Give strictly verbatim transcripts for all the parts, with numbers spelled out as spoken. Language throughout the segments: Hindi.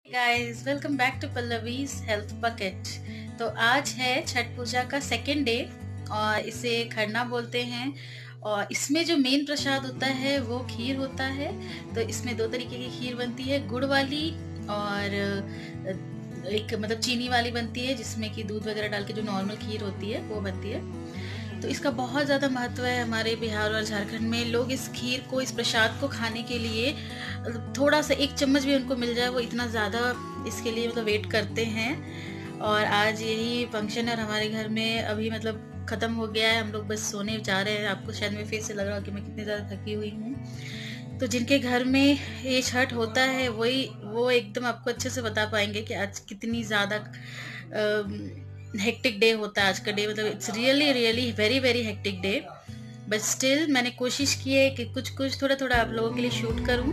Guys, welcome back to Pallavi's health bucket. तो आज है छठ पूजा का सेकेंड डे और इसे खरना बोलते हैं। और इसमें जो मेन प्रसाद होता है वो खीर होता है। तो इसमें दो तरीके की खीर बनती है, गुड़ वाली और एक मतलब चीनी वाली बनती है, जिसमें कि दूध वगैरह डाल के जो नॉर्मल खीर होती है वो बनती है। तो इसका बहुत ज़्यादा महत्व है हमारे बिहार और झारखंड में। लोग इस खीर को, इस प्रसाद को खाने के लिए थोड़ा सा एक चम्मच भी उनको मिल जाए वो इतना ज़्यादा इसके लिए मतलब वेट करते हैं। और आज यही फंक्शन है और हमारे घर में अभी मतलब ख़त्म हो गया है, हम लोग बस सोने जा रहे हैं। आपको शायद मेरे फेस से लग रहा हो कि मैं कितनी ज़्यादा थकी हुई हूँ। तो जिनके घर में ये छठ होता है वही वो एकदम आपको अच्छे से बता पाएंगे कि आज कितनी ज़्यादा हेक्टिक डे होता है आज का डे। मतलब it's really really very very hectic day, but still मैंने कोशिश की है कि कुछ कुछ थोड़ा थोड़ा आप लोगों के लिए शूट करूं।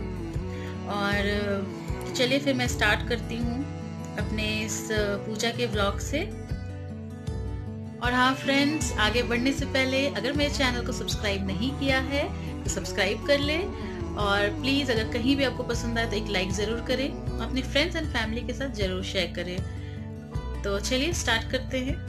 और चलिए फिर मैं स्टार्ट करती हूँ अपने इस पूजा के व्लॉग से। और हाँ फ्रेंड्स, आगे बढ़ने से पहले अगर मेरे चैनल को सब्सक्राइब नहीं किया है तो सब्सक्राइब कर ले। और प्लीज़ अगर कहीं भी आपको पसंद आए तो एक लाइक ज़रूर करें, अपने फ्रेंड्स एंड फैमिली के साथ ज़रूर शेयर करें। तो चलिए स्टार्ट करते हैं।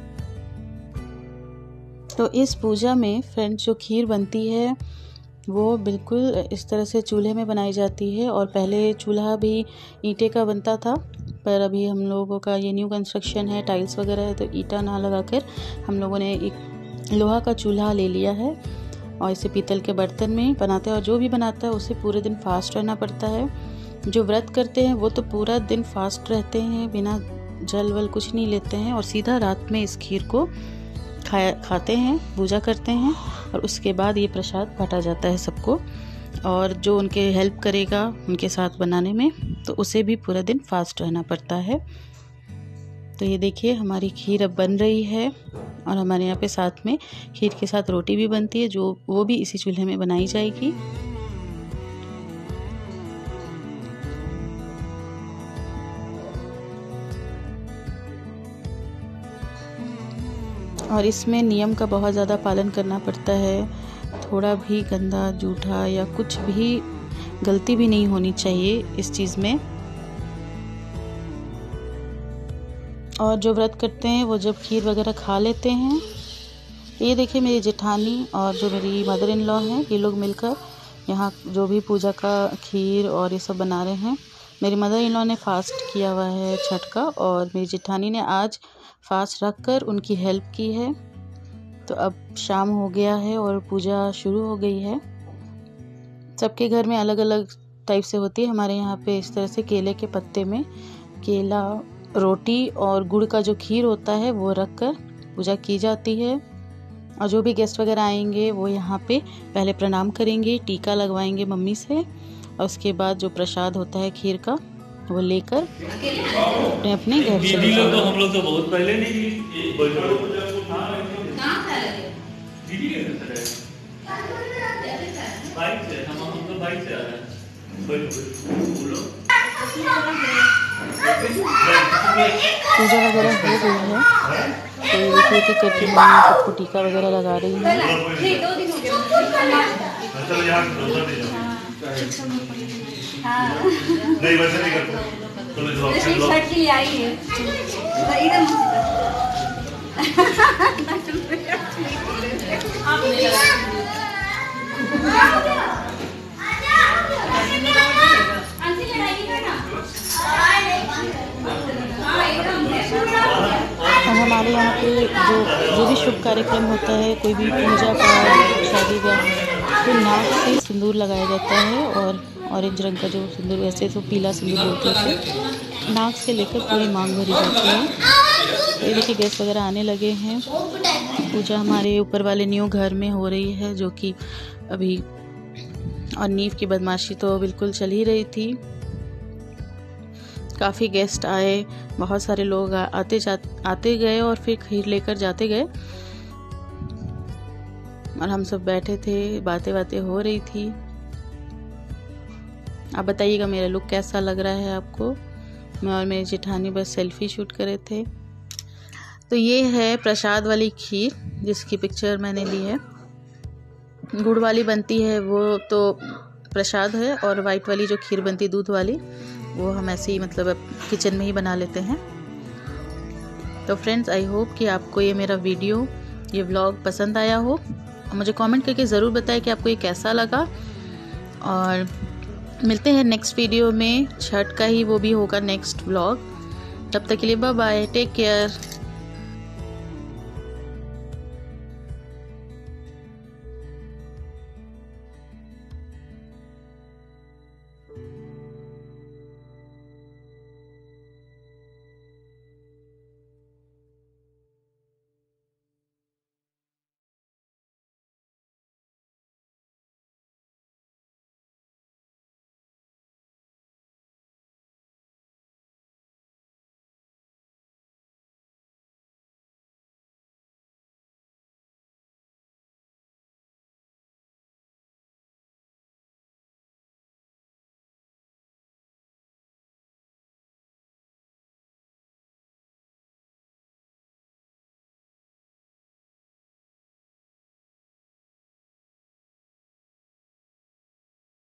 तो इस पूजा में फ्रेंड्स जो खीर बनती है वो बिल्कुल इस तरह से चूल्हे में बनाई जाती है। और पहले चूल्हा भी ईंटे का बनता था, पर अभी हम लोगों का ये न्यू कंस्ट्रक्शन है, टाइल्स वगैरह है, तो ईंटा ना लगाकर हम लोगों ने एक लोहा का चूल्हा ले लिया है और इसे पीतल के बर्तन में बनाते हैं। और जो भी बनाता है उसे पूरे दिन फास्ट रहना पड़ता है। जो व्रत करते हैं वो तो पूरा दिन फास्ट रहते हैं, बिना जल वल कुछ नहीं लेते हैं और सीधा रात में इस खीर को खाया खाते हैं, पूजा करते हैं और उसके बाद ये प्रसाद बांटा जाता है सबको। और जो उनके हेल्प करेगा उनके साथ बनाने में तो उसे भी पूरा दिन फास्ट रहना पड़ता है। तो ये देखिए हमारी खीर अब बन रही है और हमारे यहाँ पे साथ में खीर के साथ रोटी भी बनती है, जो वो भी इसी चूल्हे में बनाई जाएगी। और इसमें नियम का बहुत ज़्यादा पालन करना पड़ता है। थोड़ा भी गंदा जूठा या कुछ भी गलती भी नहीं होनी चाहिए इस चीज़ में। और जो व्रत करते हैं वो जब खीर वगैरह खा लेते हैं, ये देखिए मेरी जेठानी और जो मेरी मदर इन लॉ हैं ये लोग मिलकर यहाँ जो भी पूजा का खीर और ये सब बना रहे हैं। मेरी मदर इन लॉ ने फास्ट किया हुआ है छठ का और मेरी जेठानी ने आज फास्ट रख कर उनकी हेल्प की है। तो अब शाम हो गया है और पूजा शुरू हो गई है। सबके घर में अलग अलग टाइप से होती है। हमारे यहाँ पे इस तरह से केले के पत्ते में केला, रोटी और गुड़ का जो खीर होता है वो रख कर पूजा की जाती है। और जो भी गेस्ट वगैरह आएंगे वो यहाँ पे पहले प्रणाम करेंगे, टीका लगवाएंगे मम्मी से और उसके बाद जो प्रसाद होता है खीर का वो लेकर अपने अपने घर चले जाएंगे। तो हम लोग तो बहुत पहले नहीं बाइक से हम हम तो बाइक से आ रहे हैं। पूजा वगैरह हो गई है तो देखिए कि करके मम्मी सबको टीका वगैरह लगा रही है। नहीं वैसे नहीं करते छठ के लिए आई है और हमारे यहाँ पे जो जो भी शुभ कार्यक्रम होता है, कोई भी पूजा का, शादी ब्याह, तो नाक से सिंदूर लगाया जाता है। और ऑरेंज रंग का जो सिंदूर, वैसे तो पीला सिंदूर बोलते हैं, नाक से लेकर पूरी मांग भरी जाती है। तो ये देखिए गेस्ट वगैरह आने लगे हैं। पूजा हमारे ऊपर वाले न्यू घर में हो रही है जो कि अभी, और नींव की बदमाशी तो बिल्कुल चल ही रही थी। काफ़ी गेस्ट आए, बहुत सारे लोग आते जा आते गए और फिर खीर लेकर जाते गए और हम सब बैठे थे, बातें बातें हो रही थी। आप बताइएगा मेरा लुक कैसा लग रहा है आपको। मैं और मेरी जेठानी बस सेल्फी शूट करे थे। तो ये है प्रसाद वाली खीर जिसकी पिक्चर मैंने ली है। गुड़ वाली बनती है वो तो प्रसाद है, और वाइट वाली जो खीर बनती है दूध वाली वो हम ऐसे ही मतलब किचन में ही बना लेते हैं। तो फ्रेंड्स, आई होप कि आपको ये मेरा वीडियो, ये व्लॉग पसंद आया हो। मुझे कमेंट करके ज़रूर बताएं कि आपको ये कैसा लगा। और मिलते हैं नेक्स्ट वीडियो में, छठ का ही वो भी होगा नेक्स्ट व्लॉग। तब तक के लिए बाय बाय, टेक केयर।